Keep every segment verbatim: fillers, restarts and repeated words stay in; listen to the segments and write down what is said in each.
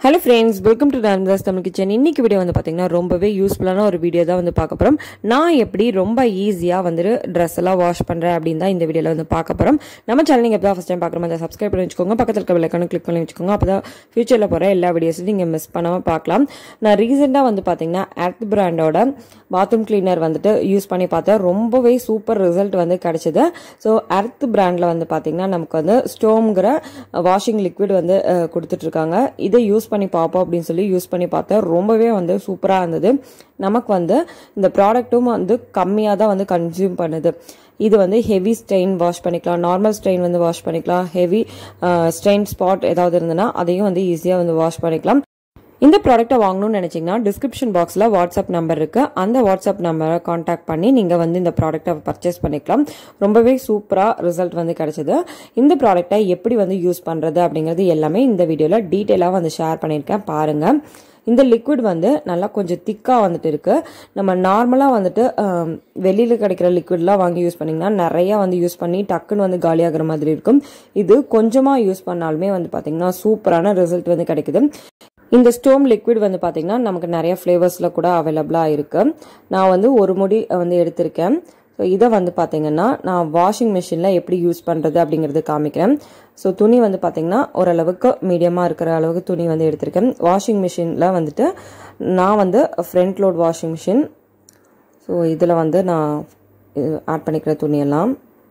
Hello friends, welcome to Dandas Tamil Kitchen. இன்னைக்கு video வந்து பாத்தீங்கன்னா ரொம்பவே யூஸ்ஃபுல்லான ஒரு வீடியோ தான் வந்து பார்க்க போறோம். நான் எப்படி ரொம்ப ஈஸியா வந்து Dress எல்லாம் வாஷ் பண்றேன் அப்படினு தான் இந்த வீடியோல வந்து பார்க்க போறோம். நம்ம சேனல் நீங்க எப்போ ஃபர்ஸ்ட் டைம் பார்க்கற மாதிரி Subscribe பண்ணி வெச்சுக்கோங்க. பக்கத்துல இருக்க பெல் ஐகானை கிளிக் பண்ணி வெச்சுக்கோங்க. அப்பதான் ஃபியூச்சர்ல போற எல்லா வீடியோஸையும் நீங்க மிஸ் பண்ணாம பார்க்கலாம். நான் ரீசன்ட்டா வந்து பாத்தீங்கன்னா Earth பிராண்டோட பாத்ரூம் கிளீனர் வந்துட்டு யூஸ் பண்ணி பார்த்தேன். ரொம்பவே சூப்பர் ரிசல்ட் வந்து கிடைச்சது. சோ Earth பிராண்ட்ல வந்து பாத்தீங்கன்னா நமக்கு வந்து ஸ்டோம்ங்கற வாஷிங் லிக்விட் வந்து கொடுத்துட்டு இருக்காங்க. இதை யூஸ் பண்ணி பாப்போம் அப்படினு சொல்லி யூஸ் பண்ணி பார்த்தேன். ரொம்பவே வந்து சூப்பரா இருந்தது. நமக்கு வந்து இந்த ப்ராடக்ட்டும் வந்து கம்மியா தான் வந்து கன்சியூம் பண்ணுது. இது வந்து ஹெவி ஸ்ட்ரெயின் வாஷ் பண்ணிக்கலாம், நார்மல் ஸ்ட்ரெயின் வந்து வாஷ் பண்ணிக்கலாம், ஹெவி ஸ்ட்ரெயின் ஸ்பாட் ஏதாவது இருந்தனா அதையும் வந்து ஈஸியா வந்து வாஷ் பண்ணிக்கலாம். இந்த ப்ராடக்ட்டை வாங்கணும்னு நினைச்சீங்கன்னா டிஸ்கிரிப்ஷன் பாக்ஸ்ல வாட்ஸ்அப் நம்பர் இருக்கு. அந்த வாட்ஸ்அப் நம்பரை கான்டாக்ட் பண்ணி நீங்க வந்து இந்த ப்ராடக்ட்டை பர்ச்சேஸ் பண்ணிக்கலாம். ரொம்பவே சூப்பரா ரிசல்ட் வந்து கிடைச்சது. இந்த ப்ராடக்ட்டை எப்படி வந்து யூஸ் பண்றது அப்படிங்கிறது எல்லாமே இந்த வீடியோல டீடைலா வந்து ஷேர் பண்ணிருக்கேன், பாருங்க. இந்த லிக்விட் வந்து நல்லா கொஞ்சம் திக்கா வந்துட்டு இருக்கு. நம்ம நார்மலா வந்துட்டு வெளியில கிடைக்கிற லிக்விட்லாம் வாங்கி யூஸ் பண்ணீங்கன்னா நிறைய வந்து யூஸ் பண்ணி டக்குன்னு வந்து காலியாகிற மாதிரி இருக்கும். இது கொஞ்சமா யூஸ் பண்ணாலுமே வந்து பாத்தீங்கன்னா சூப்பரான ரிசல்ட் வந்து கிடைக்குது. இந்த ஸ்டோம் லிக்விட் வந்து பாத்தீங்கன்னா நமக்கு நிறைய ஃபிளேவர்ஸ்ல கூட அவைலபிளா இருக்கு. நான் வந்து ஒரு முடி வந்து எடுத்திருக்கேன். ஸோ இதை வந்து பாத்தீங்கன்னா நான் வாஷிங் மிஷின்ல எப்படி யூஸ் பண்றது அப்படிங்கறது காமிக்கிறேன். ஸோ துணி வந்து பாத்தீங்கன்னா ஓரளவுக்கு மீடியமா இருக்கிற அளவுக்கு துணி வந்து எடுத்திருக்கேன். வாஷிங் மிஷின்ல வந்துட்டு நான் வந்து front load washing machine. So இதுல வந்து நான் ஆட் பண்ணிக்கிற துணியெல்லாம்.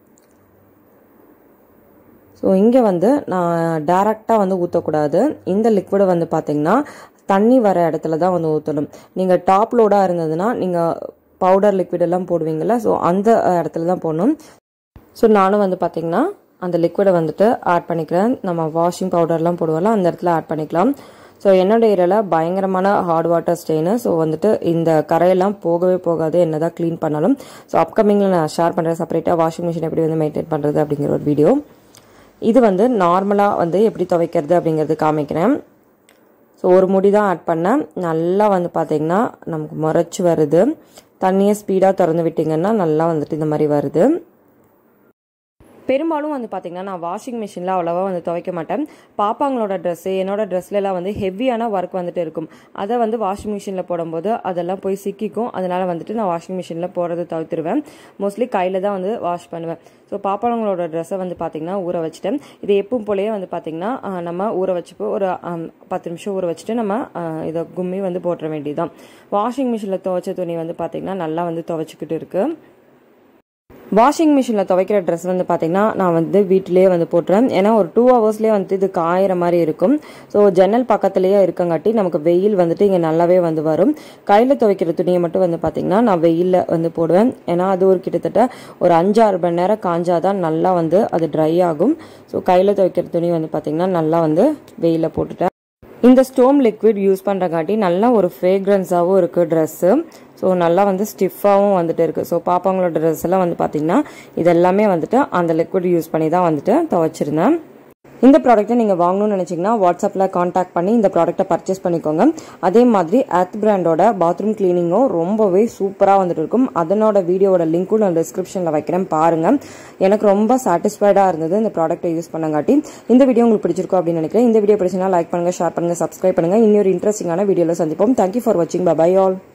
ஸோ இங்கே வந்து நான் டைரக்டாக வந்து ஊற்றக்கூடாது. இந்த லிக்விடை வந்து பார்த்தீங்கன்னா தண்ணி வர இடத்துல தான் வந்து ஊற்றணும். நீங்கள் டாப் லோடாக இருந்ததுன்னா நீங்கள் பவுடர் லிக்விட் எல்லாம் போடுவீங்கள்ல, ஸோ அந்த இடத்துல தான் போடணும். ஸோ நானும் வந்து பார்த்தீங்கன்னா அந்த லிக்விடை வந்துட்டு ஆட் பண்ணிக்கிறேன். நம்ம வாஷிங் பவுடர்லாம் போடுவோம்ல அந்த இடத்துல ஆட் பண்ணிக்கலாம். ஸோ என்னோட ஏரியாவில் பயங்கரமான ஹார்ட் வாட்டர் ஸ்டெயின். ஸோ வந்துட்டு இந்த கரையெல்லாம் போகவே போகாது என்னதான் க்ளீன் பண்ணாலும். ஸோ அப்கமிங்கில் நான் ஷேர் பண்ணுறேன் செப்பரேட்டாக வாஷிங் மிஷின் எப்படி வந்து மெயின்டைன் பண்ணுறது அப்படிங்கிற ஒரு வீடியோ. இது வந்து நார்மலாக வந்து எப்படி துவைக்கிறது அப்படிங்கிறது காமிக்கிறேன். ஸோ ஒரு முடி தான் ஆட் பண்ணேன். நல்லா வந்து பார்த்தீங்கன்னா நமக்கு முறைச்சி வருது. தண்ணியை ஸ்பீடாக திறந்து விட்டிங்கன்னா நல்லா வந்துட்டு இந்த மாதிரி வருது. பெரும்பாலும் வந்து பார்த்தீங்கன்னா நான் வாஷிங் மிஷினில் அவ்வளோவா வந்து துவைக்க மாட்டேன். பாப்பாங்களோட ட்ரெஸ்ஸு என்னோட ட்ரெஸ்லாம் வந்து ஹெவியான ஒர்க் வந்துட்டு இருக்கும். அதை வந்து வாஷிங் மிஷினில் போடும்போது அதெல்லாம் போய் சிக்கிக்கும். அதனால வந்துட்டு நான் வாஷிங் மிஷினில் போடுறது தவிர்த்துருவேன். மோஸ்ட்லி கையில் தான் வந்து வாஷ் பண்ணுவேன். ஸோ பாப்பாங்களோட ட்ரெஸ்ஸை வந்து பார்த்தீங்கன்னா ஊற வச்சுட்டேன். இது எப்பவும் போலயே வந்து பார்த்தீங்கன்னா நம்ம ஊற வச்சுப்போ ஒரு பத்து நிமிஷம் ஊற வச்சுட்டு நம்ம இதை கும்மி வந்து போட்டுற வேண்டியதுதான். வாஷிங் மிஷினில் துவைச்ச துணி வந்து பார்த்தீங்கன்னா நல்லா வந்து துவைச்சிக்கிட்டு இருக்கு. வாஷிங் மிஷினில் துவைக்கிற ட்ரெஸ் வந்து பார்த்தீங்கன்னா நான் வந்து வீட்டிலேயே வந்து போட்டுறேன். ஏன்னா ஒரு டூ ஹவர்ஸ்லேயே வந்துட்டு இது காயிற மாதிரி இருக்கும். ஸோ ஜன்னல் பக்கத்துலேயே இருக்கங்காட்டி நமக்கு வெயில் வந்துட்டு இங்கே நல்லாவே வந்து வரும். கையில் துவைக்கிற துணியை மட்டும் வந்து பார்த்தீங்கன்னா நான் வெயிலில் வந்து போடுவேன். ஏன்னா அது ஒரு கிட்டத்தட்ட ஒரு அஞ்சாறு மணி நேரம் காஞ்சாதான் நல்லா வந்து அது ட்ரை ஆகும். ஸோ கையில் துவைக்கிற துணி வந்து பார்த்தீங்கன்னா நல்லா வந்து வெயிலில் போட்டுட்டேன். இந்த ஸ்டோம் லிக்விட் யூஸ் பண்ணுறங்காட்டி நல்லா ஒரு ஃப்ரேக்ரன்ஸாகவும் இருக்குது ட்ரெஸ்ஸு. ஸோ நல்லா வந்து ஸ்டிஃபாகவும் வந்துட்டு இருக்குது. ஸோ பாப்பாங்களோட ட்ரெஸ் எல்லாம் வந்து பார்த்தீங்கன்னா இதெல்லாமே வந்துட்டு அந்த லிக்விட் யூஸ் பண்ணி தான் வந்துட்டு துவைச்சிருந்தேன். இந்த ப்ராடக்ட்டை நீங்கள் வாங்கணும்னு நினச்சிங்கன்னா வாட்ஸ்அப்பில் கான்டாக்ட் பண்ணி இந்த ப்ராடக்ட்டை பர்ச்சேஸ் பண்ணிக்கோங்க. அதே மாதிரி Earth பிராண்டோட பாத்ரூம் கிளீனிங்கும் ரொம்பவே சூப்பராக வந்துட்டு இருக்கும். அதனோட வீடியோட லிங்க்கும் நான் டிஸ்கிரிப்ஷனில் வைக்கிறேன், பாருங்கள். எனக்கு ரொம்ப சாட்டிஸ்ஃபைடாக இருந்தது இந்த ப்ராடக்ட்டை யூஸ் பண்ணங்காட்டி. இந்த வீடியோ உங்களுக்கு பிடிச்சிருக்கும் அப்படின்னு நினைக்கிறேன். இந்த வீடியோ பிடிச்சினா லைக் பண்ணுங்கள், ஷேர் பண்ணுங்கள், சப்ஸ்கிரைப் பண்ணுங்கள். இன்னொரு இன்ட்ரெஸ்டிங்கான வீடியோவில் சந்திப்போம். தேங்க்யூ ஃபார் வாட்சிங். Bye bye all.